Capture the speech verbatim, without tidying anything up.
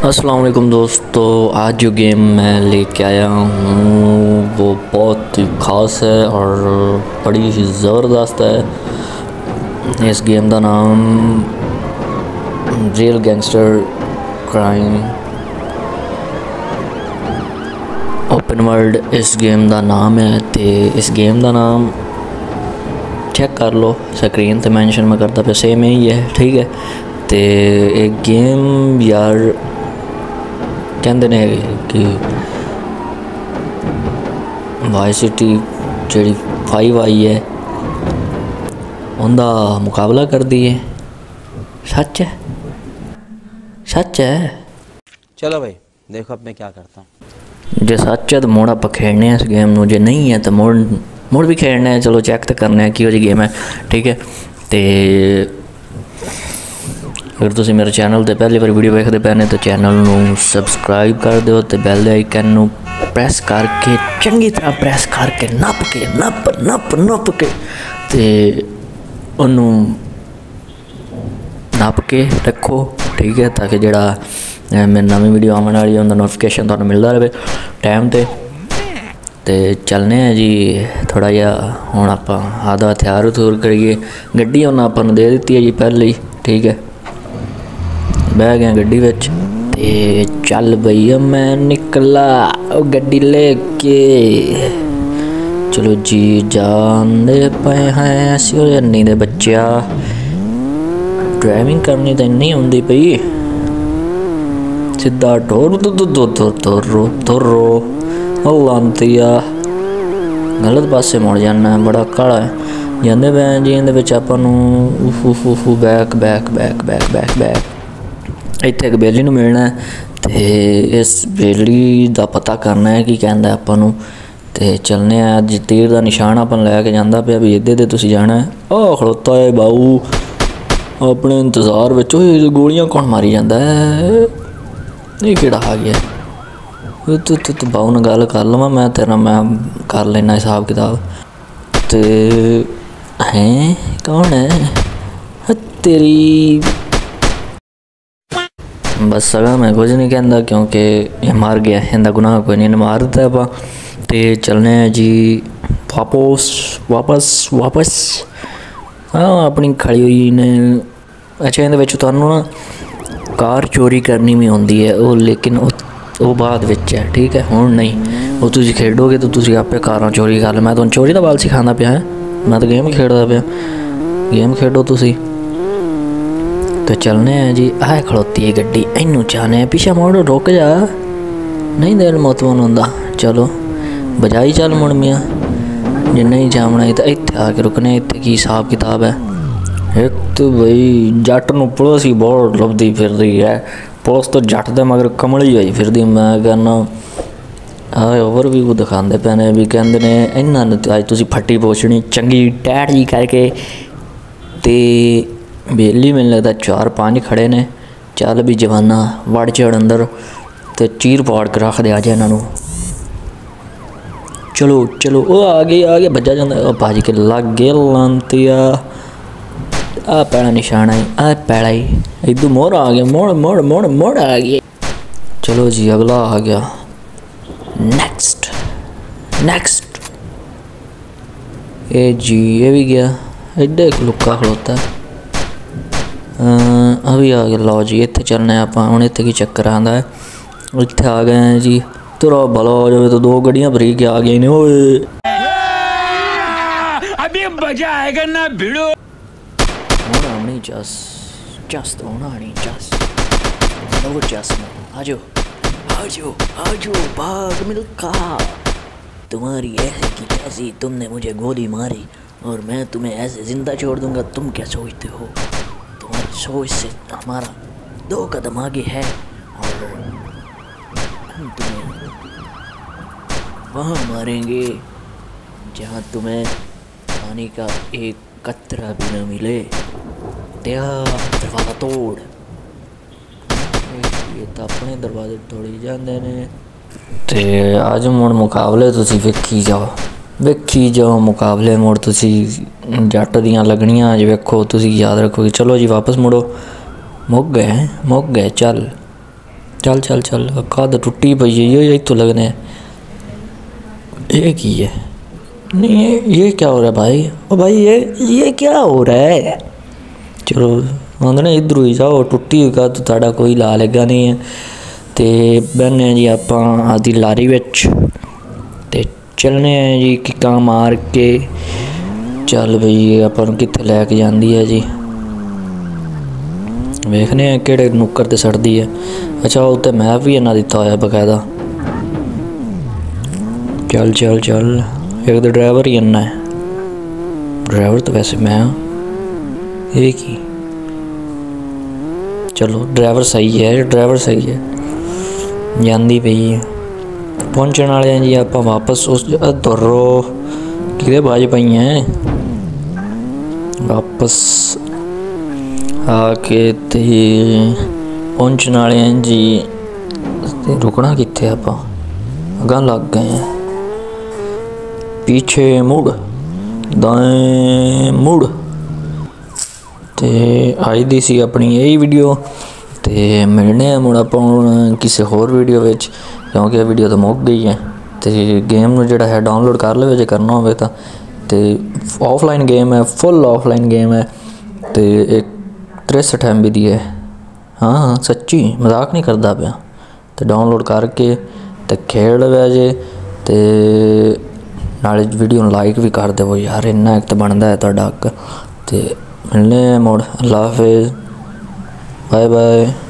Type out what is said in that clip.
अस्सलाम वालेकुम दोस्तों, आज जो गेम मैं लेके आया हूँ वो बहुत ही ख़ास है और बड़ी ही ज़बरदस्त है। इस गेम का नाम real gangster crime open world इस गेम का नाम है। तो इस गेम का नाम चेक कर लो, स्क्रीन ते मैंशन मैं करता पे सेम ही है, ठीक है। तो एक गेम यार कहते ने कि Y city G five I है उनका मुकाबला कर दिए। सच है, सच है। चलो भाई देखो अब मैं क्या करता हूँ। जे सच है तो मोड़ आप खेलने इस गेम में, जे नहीं है तो मोड़ मोड़ भी खेलने है। चलो चेक तो करने हैं कि गेम है, ठीक है। तो अगर तुम मेरे चैनल पर पहली बार वीडियो देखते पे ने तो चैनल को सबसक्राइब कर दो, तो बैल दे आइकन को प्रेस करके चंगी तरह प्रेस करके नप के नप नप नप के तो उन्होंने नप के रखो, ठीक है, ताकि जड़ा मेरी नवी वीडियो आने वाली है उनका नोटिफिकेशन तुहानू मिलता रहे टाइम ते। तो चलने हैं जी थोड़ा जहा हुण आपां आधा हथियार हथूर करिए। गड्डी उन्हें आपां दे दी है जी पहले ही, ठीक है। बह गया गड्डी विच ते चल भैया मैं निकला गड्डी लेके। चलो जी जानते पे हैं ऐसी हो जानी दे बच्चा, ड्राइविंग करनी तो नहीं आती पई। सीधा टोर तुरो तुरो लांतिया गलत पासे मुड़ जाना है, बड़ा काला है जाते पे जी। इहदे आपां नूं उफ उफ उफ back back back back back back इत्थे एक बेली नूं मिलना है। तो इस बेली का पता करना है कि कहंदा आपां नूं। ते चलने अज तीर का निशान अपन लैके जांदा पिया भी इधे इधे तुसीं जाना है। आ खड़ोता है बाऊ अपने इंतजार विच। ओए गोलियां कौन मारी जांदा है, ये केड़ा आ गया। तू तू तू बाऊ नाल गल कर लवां मैं तेरा, मैं कर लेना हिसाब किताब। तो हैं कौन है तेरी बस सगा मैं कुछ नहीं कहता क्योंकि ये मार गया, इनका गुनाह कोई नहीं, मार दिता है आप। तो चलने हैं जी वापस वापस वापस हाँ अपनी खड़ी हुई ने। अच्छा इहदे विच तुहानूं ना कार चोरी करनी भी आती है वो, लेकिन वो बाद विच है, ठीक है। हुण नहीं, वो तुसीं खेडोगे तो तुसीं आपे कारां चोरी कर लो। मैं तुहानूं चोरी दा बल सिखांदा पिया है, मैं तो गेम खेडदा पिया। गेम खेडो तुसीं। तो चलने हैं जी। आए खड़ोती है गड्डी, इनू चाहने पीछे मोड़ रुक जा, नहीं दिल मोतमन होंदा। चलो बजाई चल मुड़ मियाँ, जे नहीं जामना तो इत्थे आके रुकने। इत्थे की हिसाब किताब है। एक तो बई जट नूं पुलिस ही बहुत लभदी फिर रही है। पुलिस तो जट दे मगर कमली होई फिरदी। मैं कहना आए ओवर भी दिखाते पे ने भी कहते ने इन्होंने अज तुसीं फट्टी पोछनी चंगी टैट जी करके। तो बेली मैनूं लगता चार पाँच खड़े ने। चल भी जवाना वड़ चढ़ अंदर तो चीर पाड़ के रख दे अज इन्हों। चलो चलो वो आ गए आ गए बजा जाता भाजी के लग गए लांतिया। आ पैड़ा निशान आई, आ पैड़ा ही इधू मोड़ आ गया, मोड़ मोड़ मोड़ मोड़ आ गया। चलो जी अगला आ गया, नेक्स्ट नेक्स्ट। ये जी ये भी गया, एडा एक लुक्का खड़ोता है। अभी आ गया। लो जी इत्थे चलने आप हूँ। इत्थे की चक्कर आंदा है, इत्थे आ गए हैं जी। तेरा भला हो जाए तो दो गड्डियां भरी के आ गई ने। ओए अभी मजा आएगा ना भिड़ो। होना नहीं चस चस तो होना नहीं चस वो चस में आजो आजो आजो भाग मिल्खा। तुम्हारी ऐसे की तैसी, तुमने मुझे गोली मारी और मैं तुम्हें ऐसे जिंदा छोड़ दूंगा। तुम क्या सोचते हो? तुम्हारी सोच से हमारा दो कदम आगे है और हम तुम्हें वहाँ मारेंगे जहाँ तुम्हें पानी का एक कतरा भी न मिले। दरवाजा तोड़। ये तो अपने दरवाजे तोड़ी जाते ने। तो अज मुड़ मुकाबले तुसीं वेखी जाओ वेखी जाओ मुकाबले मुड़ तुसीं जट दियां लगनियां अज वेखो। तुसीं याद रखो कि चलो जी वापस मुड़ो, मुक गए मुक गए। चल चल चल चल कद टुट्टी पई है ये इतों लगने ये की है नहीं ये ये क्या हो रहा है भाई ओ भाई ये ये क्या हो रहा है। चलो आंदे इधर ही जाओ टुट्टी हुई का तो ताड़ा कोई ला लगा नहीं है। तो बहने जी आप आदि लारी बिच ते चलने हैं जी किक्का मार के। चल बई अपन कित्थे लैके जांदी है जी वेखने हैं किहड़े नुक्कर ते सड़दी है। अच्छा उत्ते मैप भी इन्ना दिता होया बकायदा। चल चल चल एक तो ड्राइवर ही इन्ना है ड्राइवर तो वैसे मैं हाँ ये की चलो ड्राइवर सही है ड्राइवर सही है जांदी पई है। पहुंचने वाले हैं जी आप वापस उस तुरो कि बाज पई हैं वापस आके ते पहुंचने वाले हैं जी। रुकना कित्थे आप अगां लग गए हैं। पीछे मुड़ दाएं मुड़ ते आई दी सी अपनी यही वीडियो ते मिलने हैं मुड़ आपां किसी होर वीडियो विच क्योंकि वीडियो तो मुक गई है। तो गेम जिहड़ा है डाउनलोड कर लो जे करना होवे तां ते ऑफलाइन गेम है फुल ऑफलाइन गेम है तो एक तिरसठ एम बी दी है। हाँ हाँ सच्ची मजाक नहीं करता पाया। तो डाउनलोड करके तो खेल वैजे तो नाले वीडियो लाइक भी कर देवो यार इन्ना एक तो बनता है तुहाडा हक। तो मिलने मुड़ अल्लाह हाफिज़ बाय बाय।